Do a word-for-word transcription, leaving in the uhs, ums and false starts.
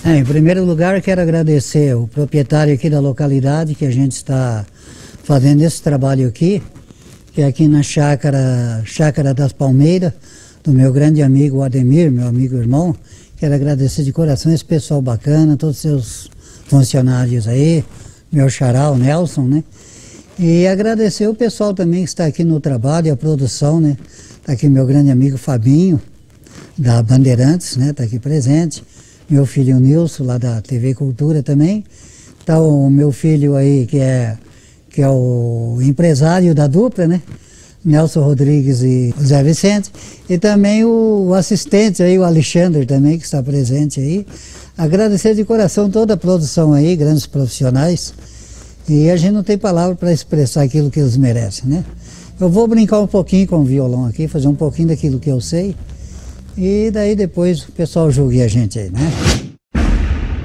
É, em primeiro lugar, quero agradecer o proprietário aqui da localidade, que a gente está fazendo esse trabalho aqui, que é aqui na Chácara, Chácara das Palmeiras, do meu grande amigo Ademir, meu amigo irmão. Quero agradecer de coração esse pessoal bacana, todos os seus funcionários aí, meu xará, o Nelson, né? E agradecer o pessoal também que está aqui no trabalho, a produção, né? Está aqui meu grande amigo Fabinho, da Bandeirantes, né? Está aqui presente. Meu filho Nilson, lá da T V Cultura também. Está o meu filho aí, que é, que é o empresário da dupla, né? Nelson Rodrigues e Zé Vicente. E também o, o assistente aí, o Alexandre também, que está presente aí. Agradecer de coração toda a produção aí, grandes profissionais. E a gente não tem palavra para expressar aquilo que eles merecem, né? Eu vou brincar um pouquinho com o violão aqui, fazer um pouquinho daquilo que eu sei. E daí depois o pessoal julgue a gente aí, né?